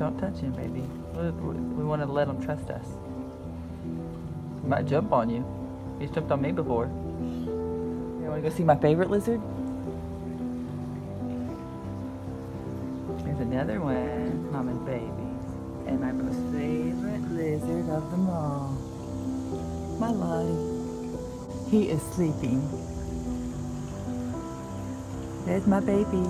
don't touch him, baby. We want to let him trust us. He might jump on you. He's jumped on me before. You want to go see my favorite lizard? There's another one, Mama's babies. And my most favorite lizard of them all. My Lottie. He is sleeping. There's my baby.